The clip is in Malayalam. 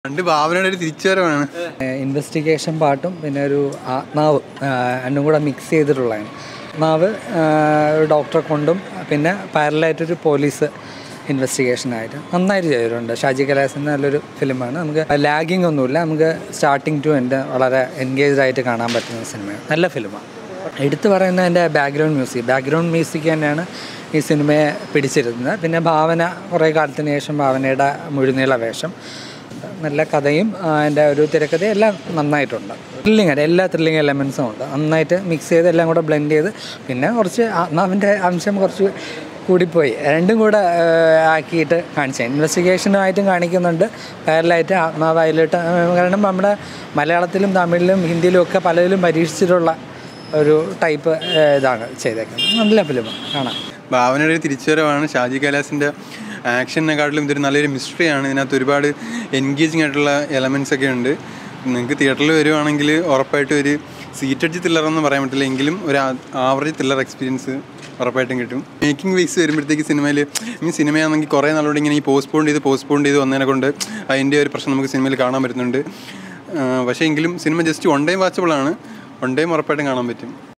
രണ്ട് ഭാവനയുടെ ഒരു തിരിച്ചുവരവാണ്. ഇൻവെസ്റ്റിഗേഷൻ പാട്ടും പിന്നെ ഒരു ആത്മാവ് രണ്ടും കൂടെ മിക്സ് ചെയ്തിട്ടുള്ളതാണ്. ആത്മാവ് ഒരു ഡോക്ടറെ കൊണ്ടും പിന്നെ പാരലായിട്ടൊരു പോലീസ് ഇൻവെസ്റ്റിഗേഷനായിട്ട് നന്നായിട്ട് ചെയ്തിട്ടുണ്ട്. ഷാജി കൈലാസിൻ്റെ നല്ലൊരു ഫിലിമാണ്. നമുക്ക് ലാഗിങ് ഒന്നുമില്ല. നമുക്ക് സ്റ്റാർട്ടിങ് ടു എൻ്റെ വളരെ എൻഗേജ്ഡ് ആയിട്ട് കാണാൻ പറ്റുന്ന സിനിമയാണ്. നല്ല ഫിലിമാണ്. എടുത്തു പറയുന്നത് എൻ്റെ ബാക്ക്ഗ്രൗണ്ട് മ്യൂസിക് തന്നെയാണ് ഈ സിനിമയെ പിടിച്ചിരുന്നത്. പിന്നെ ഭാവന കുറേ കാലത്തിന് ശേഷം ഭാവനയുടെ മുഴുനീള വേഷം, നല്ല കഥയും അതിൻ്റെ ഒരു തിരക്കഥയും എല്ലാം നന്നായിട്ടുണ്ട്. എല്ലാ ത്രില്ലിങ് എലമെൻസും ഉണ്ട്. നന്നായിട്ട് മിക്സ് ചെയ്ത് എല്ലാം കൂടെ ബ്ലെൻഡ് ചെയ്ത് പിന്നെ കുറച്ച് ആത്മാവിൻ്റെ അംശം കുറച്ച് കൂടിപ്പോയി. രണ്ടും കൂടെ ആക്കിയിട്ട് കാണിച്ചത് ഇൻവെസ്റ്റിഗേഷനുമായിട്ടും കാണിക്കുന്നുണ്ട്, പാരലായിട്ട് ആത്മാവായിട്ട്. കാരണം നമ്മുടെ മലയാളത്തിലും തമിഴിലും ഹിന്ദിയിലും ഒക്കെ പലതിലും പരീക്ഷിച്ചിട്ടുള്ള ഒരു ടൈപ്പ് ഇതാണ് ചെയ്തേക്കുന്നത്. നല്ല ഫിലിമാണ്, കാണാം. ഭാവനയുടെ ഒരു തിരിച്ചുവരവാണ്. ഷാജി കൈലാസിൻ്റെ ആക്ഷനെക്കാട്ടിലും ഇതൊരു നല്ലൊരു മിസ്റ്ററിയാണ്. ഇതിനകത്ത് ഒരുപാട് എൻഗേജിങ് ആയിട്ടുള്ള എലമെൻറ്റ്സ് ഒക്കെ ഉണ്ട്. നിങ്ങൾക്ക് തിയേറ്ററിൽ വരുവാണെങ്കിൽ ഉറപ്പായിട്ടും ഒരു സീറ്റഡ്ജ് ത്രില്ലറെന്ന് പറയാൻ പറ്റില്ല, എങ്കിലും ഒരു ആവറേജ് ത്രില്ലർ എക്സ്പീരിയൻസ് ഉറപ്പായിട്ടും കിട്ടും. മേക്കിംഗ് വൈസ് വരുമ്പോഴത്തേക്ക് സിനിമയാണെങ്കിൽ കുറേ നാളോട് ഇങ്ങനെ ഈ പോസ്റ്റ്പോൺ ചെയ്ത് വന്നതിനെ കൊണ്ട് അതിൻ്റെ ഒരു പ്രശ്നം നമുക്ക് സിനിമയിൽ കാണാൻ പറ്റുന്നുണ്ട്. പക്ഷേ എങ്കിലും സിനിമ ജസ്റ്റ് വൺ ടൈം വാച്ചബിളാണ്. വൺ ടൈം ഉറപ്പായിട്ടും കാണാൻ പറ്റും.